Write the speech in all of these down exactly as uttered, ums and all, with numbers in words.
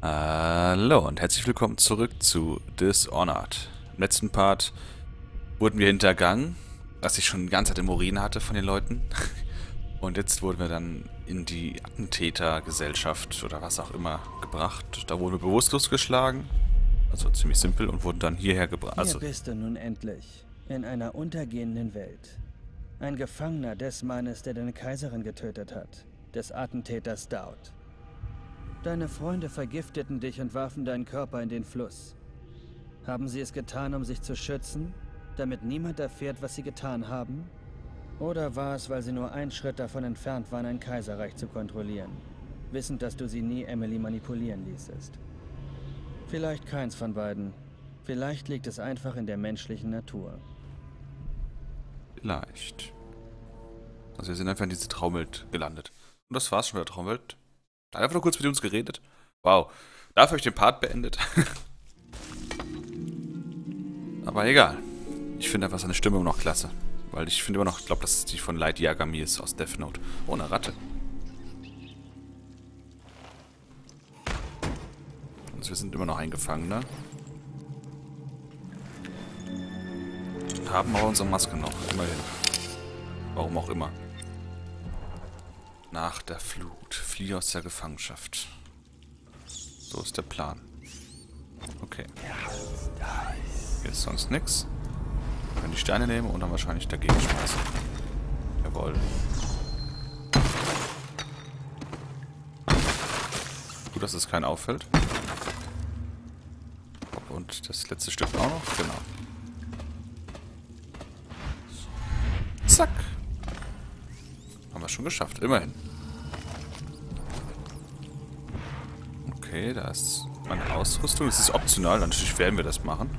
Hallo und herzlich willkommen zurück zu Dishonored. Im letzten Part wurden wir hintergangen, was ich schon die ganze Zeit im Urin hatte von den Leuten. Und jetzt wurden wir dann in die Attentätergesellschaft oder was auch immer gebracht. Da wurden wir bewusstlos geschlagen, also ziemlich simpel, und wurden dann hierher gebracht. Also Hier bist du nun endlich, in einer untergehenden Welt. Ein Gefangener des Mannes, der deine Kaiserin getötet hat, des Attentäters Daud. Deine Freunde vergifteten dich und warfen deinen Körper in den Fluss. Haben sie es getan, um sich zu schützen, damit niemand erfährt, was sie getan haben? Oder war es, weil sie nur einen Schritt davon entfernt waren, ein Kaiserreich zu kontrollieren, wissend, dass du sie nie Emily manipulieren ließest? Vielleicht keins von beiden. Vielleicht liegt es einfach in der menschlichen Natur. Vielleicht. Also wir sind einfach in diese Traumwelt gelandet. Und das war's schon mit der Traumwelt. Da hat einfach nur kurz mit uns geredet. Wow. Dafür habe ich den Part beendet. Aber egal. Ich finde einfach seine Stimme immer noch klasse. Weil ich finde immer noch, ich glaube, dass es die von Light Yagami ist aus Death Note. Oh, eine Ratte. Also wir sind immer noch ein Gefangener. Haben aber unsere Maske noch, immerhin. Warum auch immer. Nach der Flut. Fliehe aus der Gefangenschaft. So ist der Plan. Okay. Hier ist sonst nichts. Wir können die Steine nehmen und dann wahrscheinlich dagegen schmeißen. Jawohl. Gut, dass es keinen auffällt. Und das letzte Stück auch noch. Genau. Zack. Haben wir schon geschafft. Immerhin. Okay, da ist meine Ausrüstung. Das ist optional. Natürlich werden wir das machen.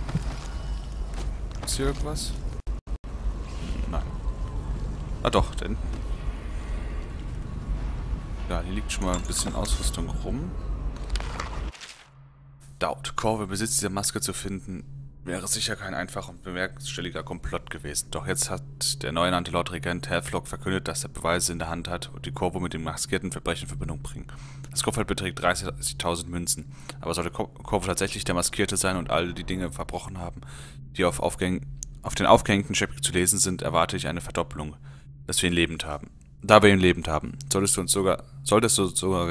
Ist hier irgendwas? Nein. Ah doch, da hinten. Ja, hier liegt schon mal ein bisschen Ausrüstung rum. Daud. Corvo besitzt dieser Maske zu finden, wäre sicher kein einfacher und bewerkstelliger Komplott gewesen. Doch jetzt hat der neu ernannte Lord Regent Havelock verkündet, dass er Beweise in der Hand hat und die Corvo mit dem maskierten Verbrechen in Verbindung bringen. Das Kopfgeld beträgt dreißigtausend Münzen. Aber sollte Corvo tatsächlich der Maskierte sein und all die Dinge verbrochen haben, die auf, Aufgäng auf den aufgehängten Scheppchen zu lesen sind, erwarte ich eine Verdoppelung, dass wir ihn lebend haben. Da wir ihn lebend haben, solltest du uns sogar, solltest du sogar,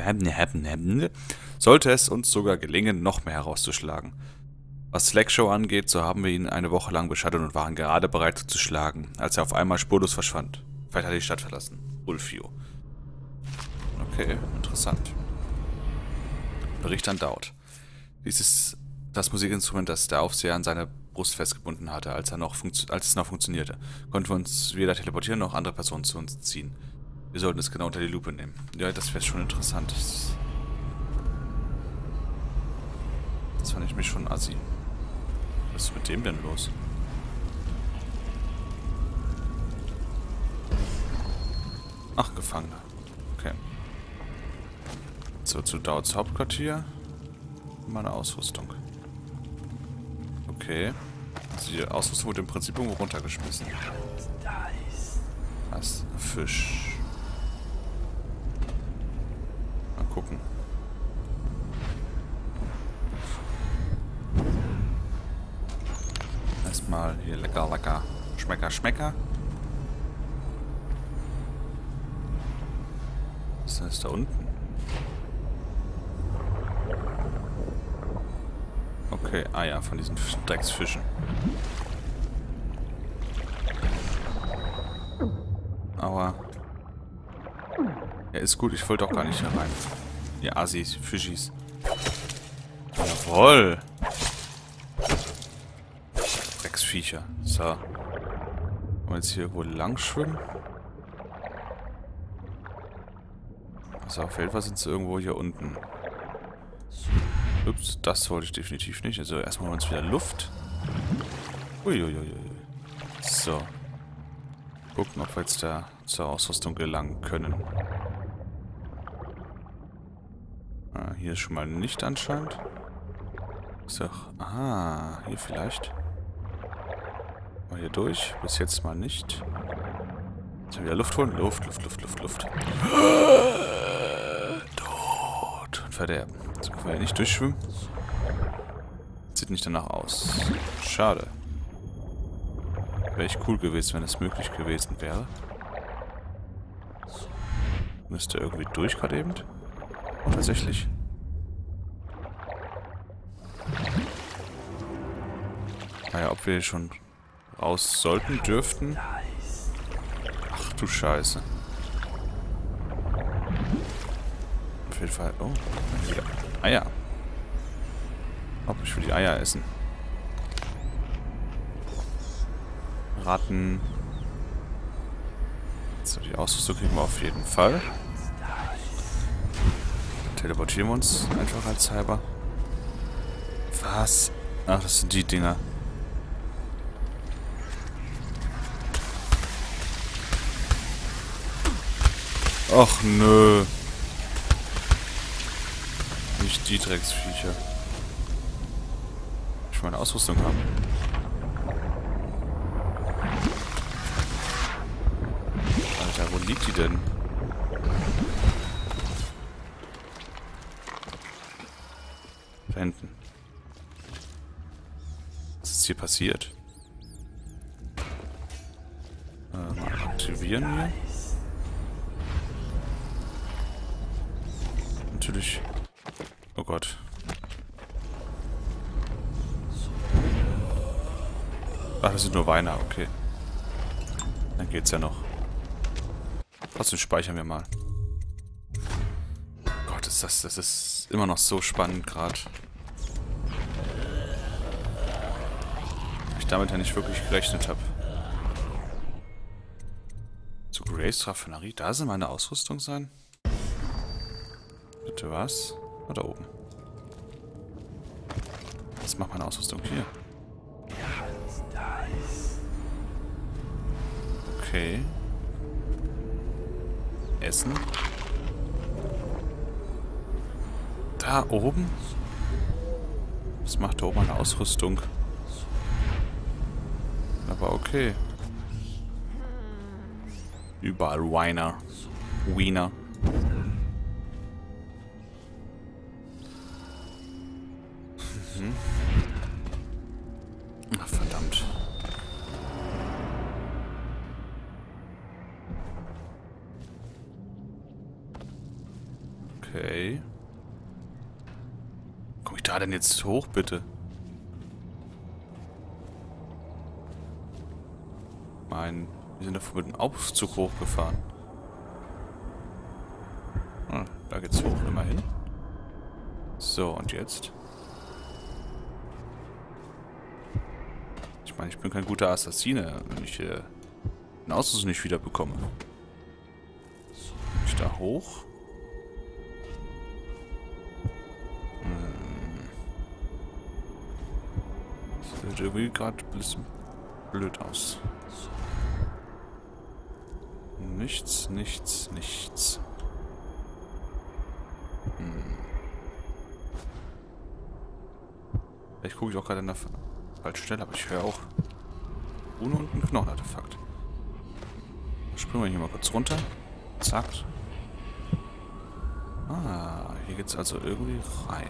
sollte es uns sogar gelingen, noch mehr herauszuschlagen. Was Slackshow angeht, so haben wir ihn eine Woche lang beschattet und waren gerade bereit zu schlagen, als er auf einmal spurlos verschwand. Vielleicht hat er die Stadt verlassen. Ulfio. Okay, interessant. Bericht an Daud. Dies ist das Musikinstrument, das der Aufseher an seine Brust festgebunden hatte, als, er noch als es noch funktionierte. Konnten wir uns weder teleportieren noch andere Personen zu uns ziehen. Wir sollten es genau unter die Lupe nehmen. Ja, das wäre schon interessant. Das, das fand ich mich schon assi. Was ist mit dem denn los? Ach, Gefangener. Okay. So, zu Dauds Hauptquartier. Meine Ausrüstung. Okay. Also die Ausrüstung wurde im Prinzip irgendwo runtergeschmissen. Was? Fisch. Mal gucken. Erstmal hier lecker, lecker. Schmecker, Schmecker. Was ist da unten? Okay, ah ja, von diesen Drecksfischen. Aber... Ja, ist gut, ich wollte auch gar nicht hier rein. Ihr Assis, Fischis. Jawohl! Drecksviecher. So. Wollen wir jetzt hier irgendwo lang schwimmen? Also auf jeden Fall sind sie irgendwo hier unten. Ups, das wollte ich definitiv nicht. Also erstmal holen wir uns wieder Luft. Uiuiui. So. Gucken, ob wir jetzt da zur Ausrüstung gelangen können. Ah, hier ist schon mal nicht anscheinend. Ist doch... Ah, hier vielleicht. Mal hier durch. Bis jetzt mal nicht. Jetzt wieder Luft holen. Luft, Luft, Luft, Luft, Luft. Tod und Verderben. So können wir ja nicht durchschwimmen. Sieht nicht danach aus. Schade. Wäre echt cool gewesen, wenn es möglich gewesen wäre. Müsste irgendwie durch gerade eben. Oh, tatsächlich. Naja, ob wir schon raus sollten, dürften. Ach du Scheiße. Auf jeden Fall. Oh, wieder Eier. Ob ich will die Eier essen. Ratten. So, die Ausrüstung kriegen wir auf jeden Fall. Teleportieren wir uns einfach als halber. Was? Ach, das sind die Dinger. Och nö. Nicht die Drecksviecher. Ich will meine Ausrüstung haben. Alter, wo liegt die denn? Da hinten. Was ist hier passiert? Äh, mal aktivieren hier. Natürlich. Oh Gott. Ach, das sind nur Weiner, okay. Dann geht's ja noch. Trotzdem speichern wir mal. Gott, ist das, das ist immer noch so spannend gerade. Ich damit ja nicht wirklich gerechnet habe. Zu Grace Raffinerie, da soll meine Ausrüstung sein? Bitte was? Oh, da oben. Was macht meine Ausrüstung hier? Okay. Essen. Da oben? Was macht da oben eine Ausrüstung? Aber okay. Überall Wiener. Wiener. Mhm. Ach, verdammt. Okay. Komm ich da denn jetzt hoch, bitte? Mein, wir sind davor mit dem Aufzug hochgefahren. Ah, da geht's hoch, immerhin. So, und jetzt? Ich meine, ich bin kein guter Assassine, wenn ich äh, den Ausrüstung nicht wieder bekomme. Ich da hoch? Hm. Das sieht irgendwie gerade ein bisschen blöd aus. Nichts, nichts, nichts. Hm. Vielleicht gucke ich auch gerade an der falschen Stelle, aber ich höre auch ohne und ein Knochenartefakt. Springen wir hier mal kurz runter. Zack. Ah, hier geht's also irgendwie rein.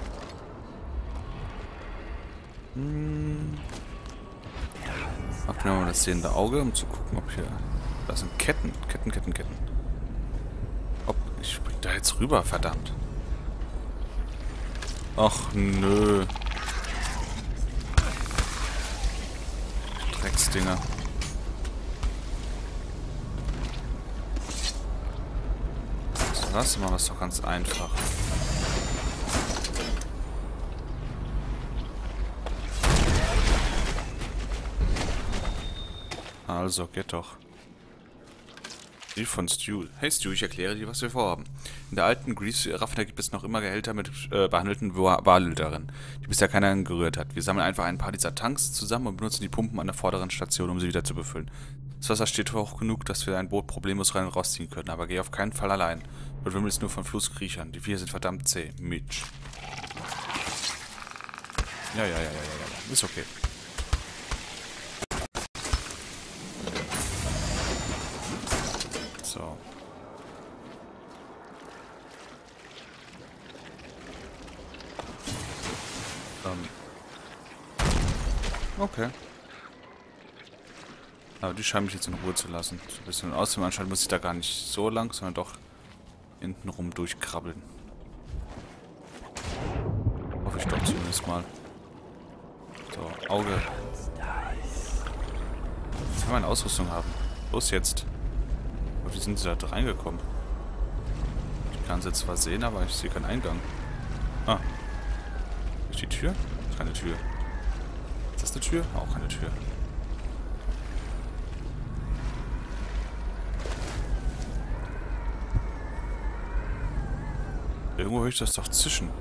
Hm. Öffnen wir mal das sehende Auge, um zu gucken, ob hier... Das sind Ketten. Ketten, Ketten, Ketten. Ob... Ich spring da jetzt rüber, verdammt. Ach, nö. Drecksdinger. So, das machen wir es doch ganz einfach. Also, geht doch. Brief von Stu. Hey Stu, ich erkläre dir, was wir vorhaben. In der alten Grease-Raffinerie gibt es noch immer Gehälter mit äh, behandelten Wale darin, die bisher keiner gerührt hat. Wir sammeln einfach ein paar dieser Tanks zusammen und benutzen die Pumpen an der vorderen Station, um sie wieder zu befüllen. Das Wasser steht hoch genug, dass wir ein Boot problemlos rein und rausziehen können, aber geh auf keinen Fall allein. Du wimmelst nur von Flusskriechern. Die Viecher sind verdammt zäh. Mitch. Ja, ja, ja, ja, ja, ja. Ist okay. So. Ähm. Okay. Aber die scheinen mich jetzt in Ruhe zu lassen. So ein bisschen. Und außerdem anscheinend muss ich da gar nicht so lang, sondern doch hinten rum durchkrabbeln. Hoffe ich doch zumindest mal. So, Auge. Jetzt will meine Ausrüstung haben. Los jetzt. Aber wie sind sie da reingekommen? Ich kann sie zwar sehen, aber ich sehe keinen Eingang. Ah. Ist die Tür? Das ist keine Tür. Ist das eine Tür? Auch keine Tür. Irgendwo höre ich das doch zischen.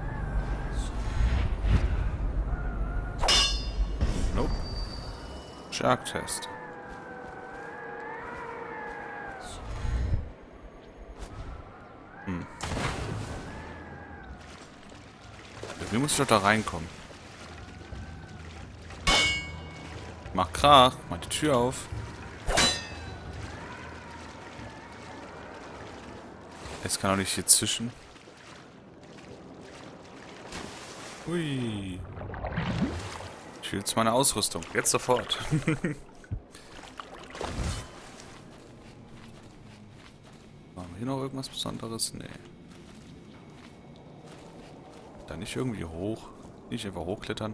Nope. Shark Test. Hm. Irgendwie muss ich doch da reinkommen. Mach Krach, mach die Tür auf. Jetzt kann auch nicht hier zischen. Hui. Ich will jetzt meine Ausrüstung. Jetzt sofort. Haben wir hier noch irgendwas Besonderes? Nee. Da nicht irgendwie hoch. Nicht einfach hochklettern.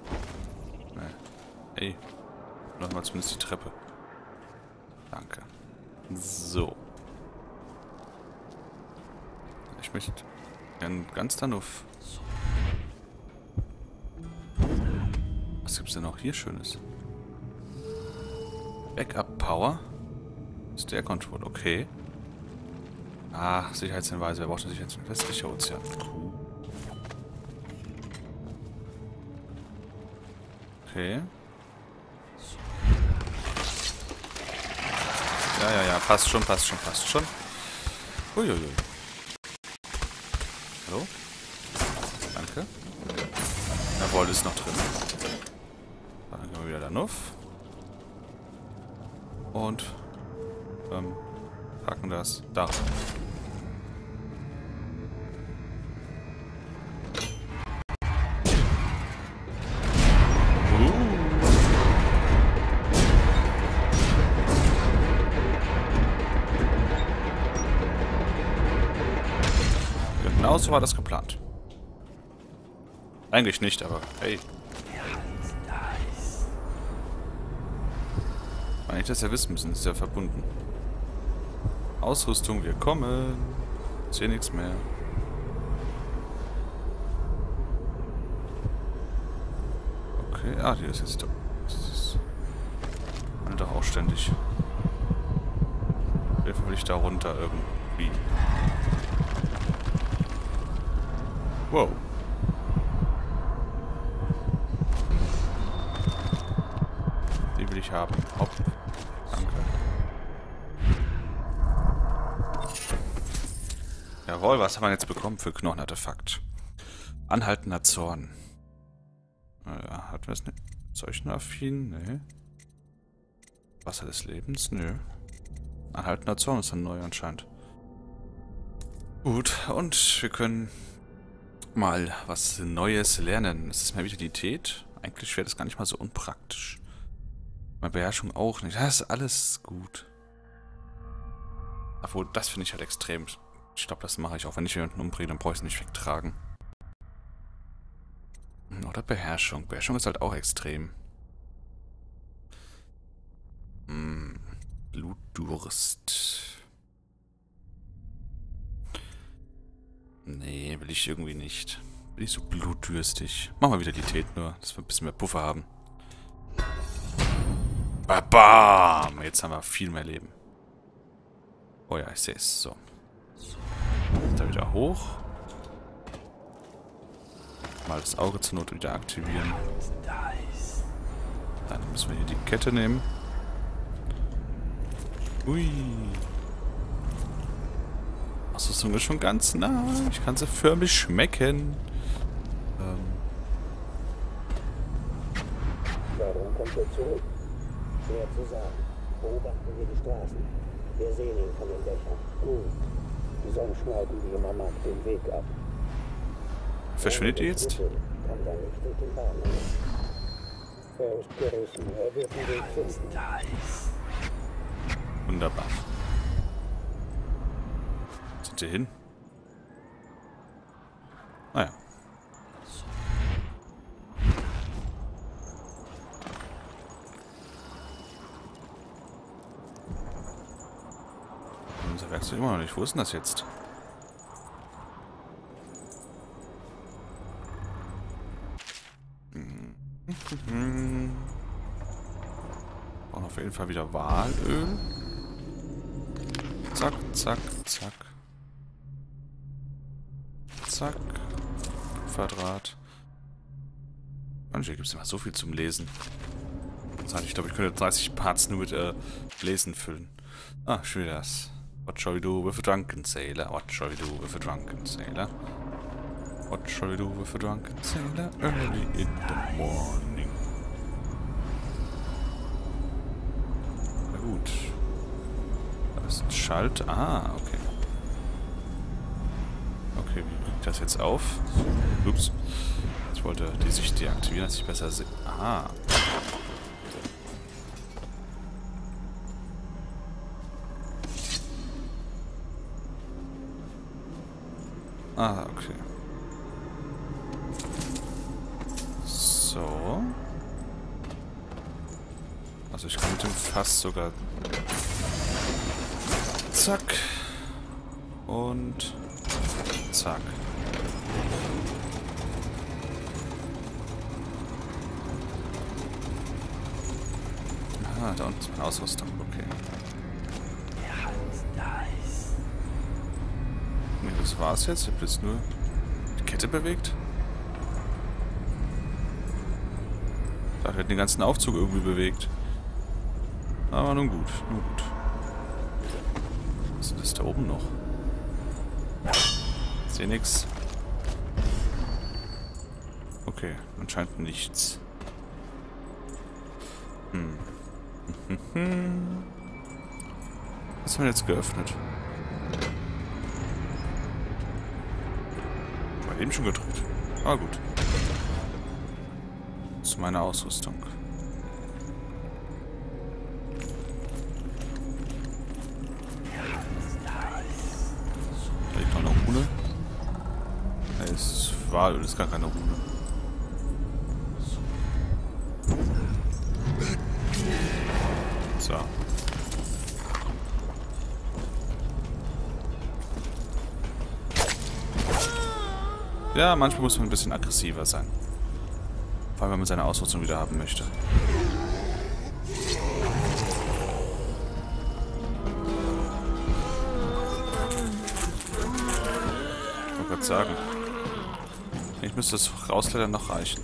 Nee. Ey. Lass mal zumindest die Treppe. Danke. So. Ich möchte gern ganz dann auf. Was gibt's denn noch hier Schönes? Backup Power? Ist der Control, okay. Ah, Sicherheitshinweise. Wer braucht denn Sicherheitshinweise? Westlicher Ozean. Cool. Okay. Ja, ja, ja. Passt schon, passt schon, passt schon. Uiuiui. Hallo? Danke. Jawohl, ist noch drin. Dann gehen wir wieder da nuff. Und ähm, packen das da. Genau so war das geplant. Eigentlich nicht, aber hey. Wenn ich das ja wissen müssen, ist ja verbunden. Ausrüstung, wir kommen. Ich sehe nichts mehr. Okay, ah, die ist jetzt. Das ist. Man doch auch ständig. Wie will ich da runter irgendwie? Wow. Die will ich haben. Hopp. Danke. Jawohl, was haben wir jetzt bekommen für Knochenartefakt? Anhaltender Zorn. Naja, hatten wir es nicht? Zeugner-affin? Nee. Wasser des Lebens? Nö. Anhaltender Zorn ist dann neu anscheinend. Gut, und wir können mal was Neues lernen. Das ist mehr Vitalität. Eigentlich wäre das gar nicht mal so unpraktisch. Meine Beherrschung auch nicht. Das ist alles gut. Obwohl, das finde ich halt extrem. Ich glaube, das mache ich auch. Wenn ich jemanden umbringe, dann brauche ich es nicht wegtragen. Oder Beherrschung. Beherrschung ist halt auch extrem. Hm. Blutdurst. Nee, will ich irgendwie nicht. Bin ich so blutdürstig. Machen wir Vitalität nur, dass wir ein bisschen mehr Puffer haben. Bam! Jetzt haben wir viel mehr Leben. Oh ja, ich sehe es. So. Da wieder hoch. Mal das Auge zur Not wieder aktivieren. Dann müssen wir hier die Kette nehmen. Ui. Ausrüstung ist schon ganz nah. Ich kann sie förmlich schmecken. Ähm. Warum kommt er zurück? Schwer zu sagen. Beobachten wir die Straßen. Wir sehen ihn von den Dächern. Gut. Die Sonnenschneiden wie immer mag den Weg ab. Verschwindet ihr jetzt? kommt er nicht durch den Bahnhof. Er ist gerissen. Er wird den Weg finden. Wunderbar. Sind wir hin? Naja. Unser Werkzeug immer noch nicht. Wo ist denn das jetzt? Brauchen auf jeden Fall wieder Walöl. Zack, zack, zack. Zack. Quadrat. Mensch, hier gibt es immer so viel zum Lesen. Ich glaube, ich könnte dreißig Parts nur mit äh, Lesen füllen. Ah, schon wieder das. What shall we do with a drunken sailor? What shall we do with a drunken sailor? What shall we do with a drunken sailor early in the morning? Na gut. Das ist ein Schalt. Ah, okay. Okay, wie kriege ich das jetzt auf? Ups. Ich wollte die Sicht deaktivieren, dass ich besser sehe. Ah. Ah, okay. So. Also ich kann mit dem Fass sogar... Zack. Und... Zack. Ah, da unten ist meine Ausrüstung. Okay. Nee, das war's jetzt. Ich hab jetzt nur die Kette bewegt. Da wird den ganzen Aufzug irgendwie bewegt. Aber nun gut, nun gut. Was ist das da oben noch? Ich sehe nix. Okay, anscheinend nichts. Hm. Was haben wir jetzt geöffnet? War eben schon gedrückt. Ah, gut. Das ist meine Ausrüstung. Da liegt noch eine Rune. Es war, das ist gar keine Rune. So. Ja, manchmal muss man ein bisschen aggressiver sein. Vor allem, wenn man seine Ausrüstung wieder haben möchte. Ich wollte gerade sagen. Ich müsste das Rausleitern noch reichen.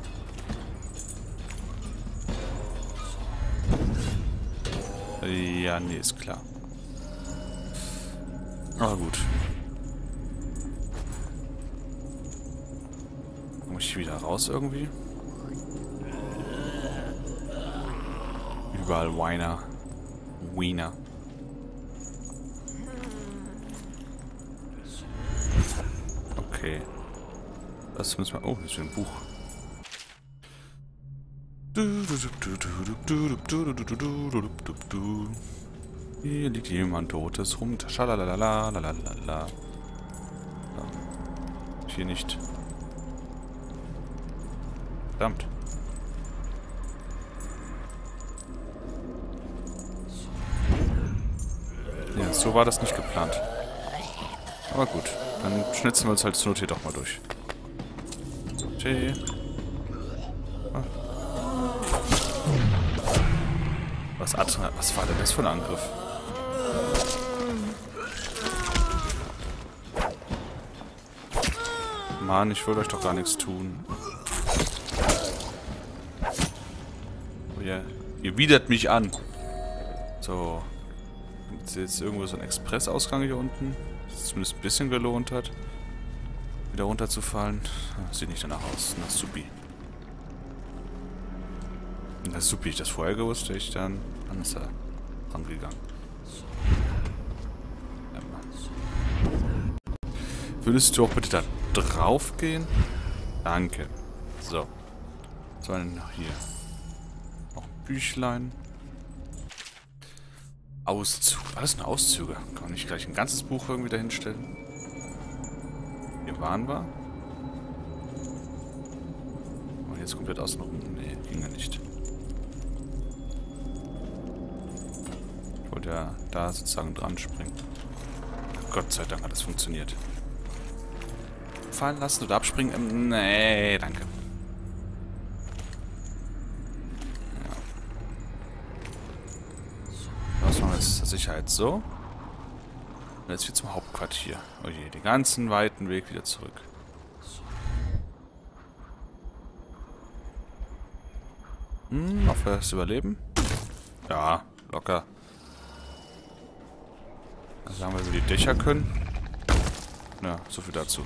Ja, nee, ist klar. Aber gut. Komme ich wieder raus irgendwie? Überall Wiener. Wiener. Okay. Das müssen wir... Oh, das ist ein Buch. Hier liegt jemand Totes rum. Schalalala. Hier nicht. Verdammt. Ja, so war das nicht geplant. Aber gut, dann schnitzen wir uns halt zur Not hier doch mal durch. Okay. Ah. Was, was war denn das für ein Angriff? Mann, ich will euch doch gar nichts tun. Oh ja, ihr widert mich an. So. Gibt es jetzt irgendwo so einen Expressausgang hier unten? Das zumindest ein bisschen gelohnt hat. Wieder runterzufallen. Sieht nicht danach aus. Na supi. Na supi, ich das vorher gewusst, wäre ich dann anders rangegangen. Würdest du auch bitte da drauf gehen? Danke. So. Was war denn noch hier? Noch ein Büchlein. Auszug. Alles nur Auszüge. Kann man nicht gleich ein ganzes Buch irgendwie dahinstellen? Hier waren wir. Und jetzt komplett außen rum. Nee, ging ja nicht. Ich wollte ja da sozusagen dran springen. Gott sei Dank hat das funktioniert. Fallen lassen oder abspringen? Ähm, nee, danke. Ja. Was machen wir jetzt zur Sicherheit so? Und jetzt wieder zum Hauptquartier. Oh je, den ganzen weiten Weg wieder zurück. Hm, auf das Überleben? Ja, locker. Also sagen wir, wir die Dächer können. Ja, so viel dazu.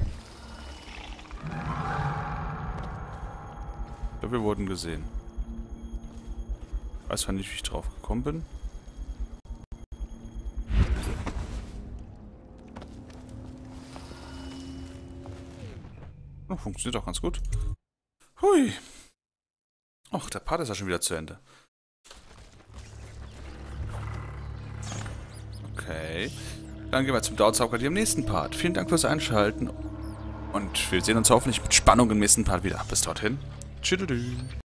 Ich glaube, wir wurden gesehen. Ich weiß zwar nicht, wie ich drauf gekommen bin. Oh, funktioniert auch ganz gut. Hui. Och, der Part ist ja schon wieder zu Ende. Okay. Dann gehen wir zum Dauerzauberquartier im nächsten Part. Vielen Dank fürs Einschalten. Und wir sehen uns hoffentlich mit Spannung im nächsten Part wieder. Bis dorthin. Tschüss.